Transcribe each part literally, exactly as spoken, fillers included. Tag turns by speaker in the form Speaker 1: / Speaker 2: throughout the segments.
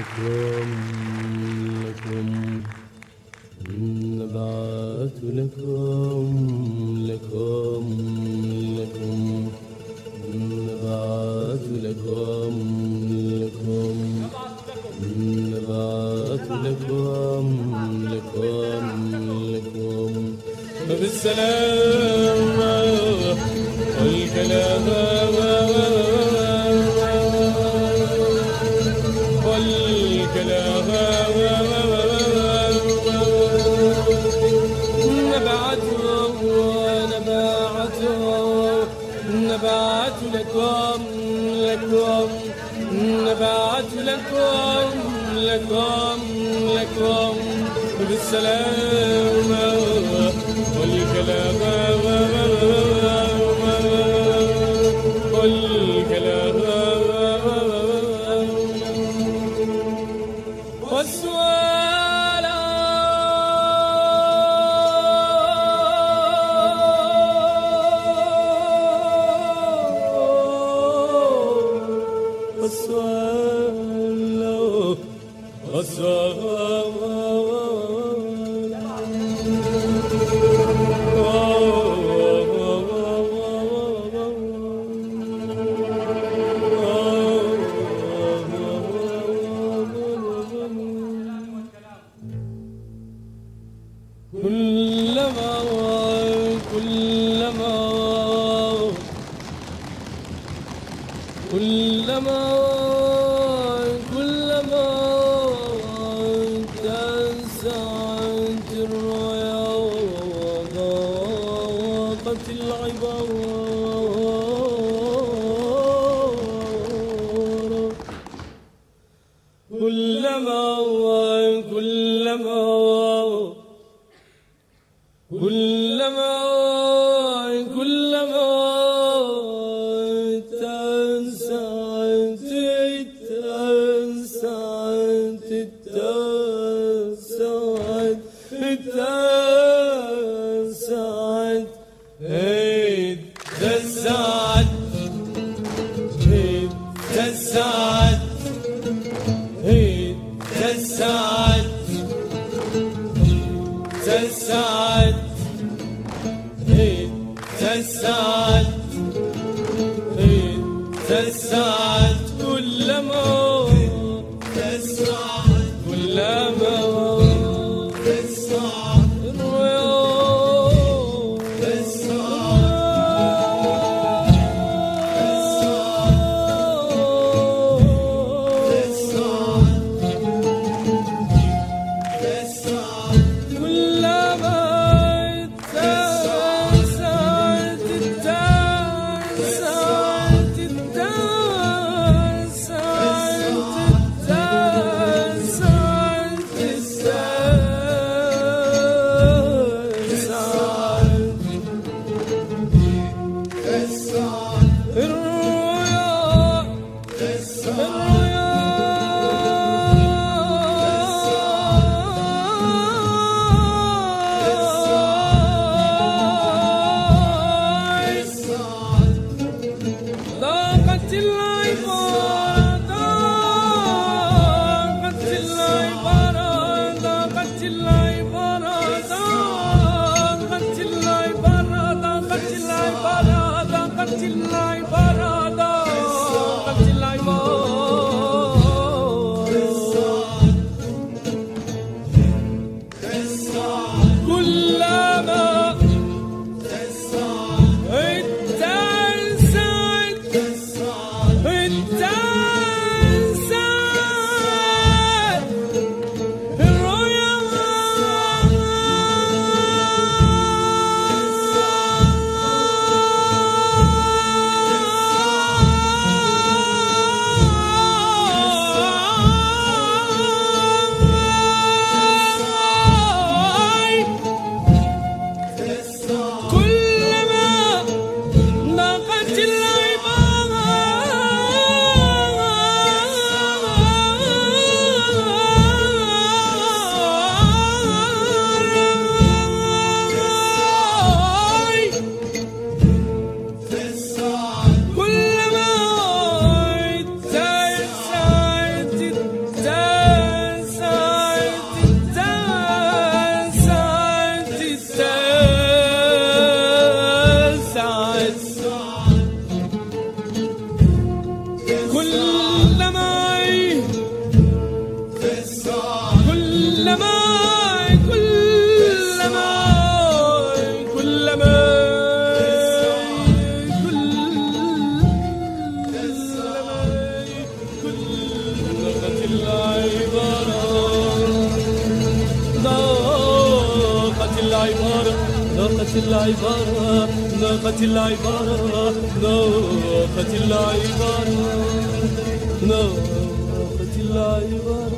Speaker 1: لكم لكم نبعث لكم لكم لكم نبعث لكم لكم نبعث لكم لكم لكم بالسلام والكلام والكلام نبعثه نبعثه نبعث لكم لكم نبعث لكم لكم لكم بالسلام والكلام والكلام والسؤال والسؤال والسؤال كلما كلما كلما كلما تسعت الرؤيا وضاقت العبارة كلما كلما كلما كلما تسعت تسعت تسعت تسعت تسعت تسعت تسعت تسعت تسعت تسعت كلما تسعت كلما تسعت الرؤيا ناقة العبارة ناقة العبارة ناقة العبارة ناقة العبارة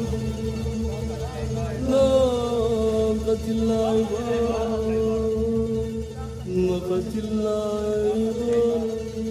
Speaker 1: ناقة العبارة ناقة العبارة.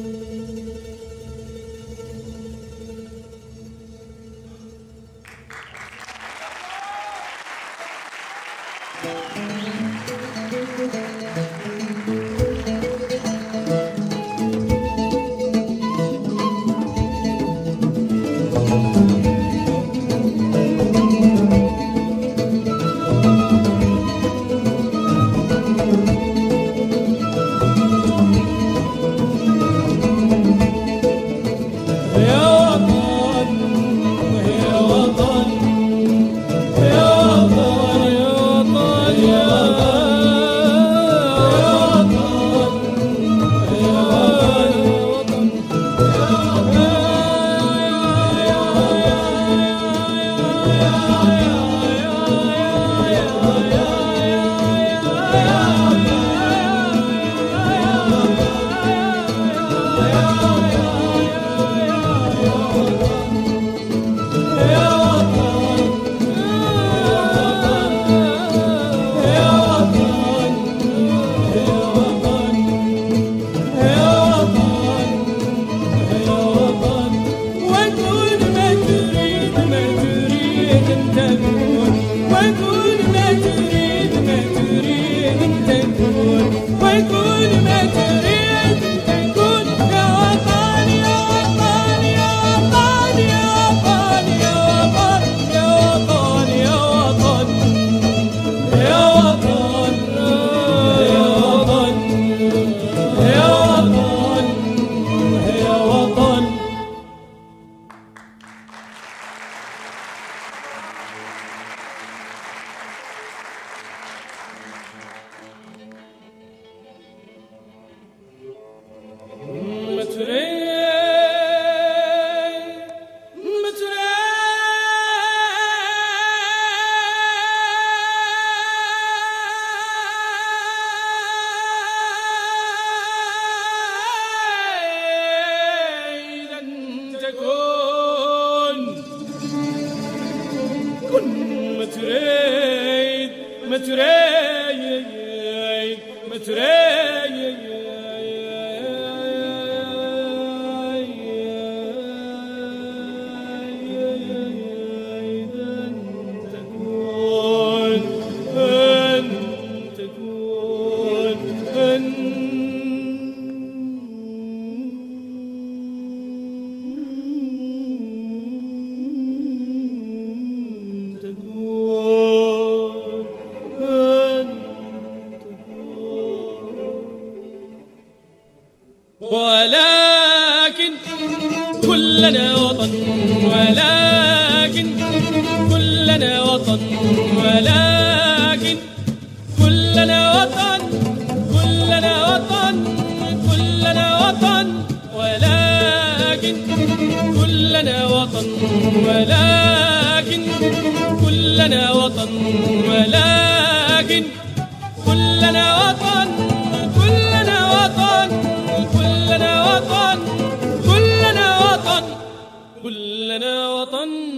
Speaker 2: ولكن كلنا وطن ولكن كلنا وطن ولكن كلنا وطن كلنا وطن كلنا وطن ولكن كلنا وطن ولكن كلنا وطن ولكن كلنا وطن كلنا وطن كلنا وطن كلنا وطن كلنا وطن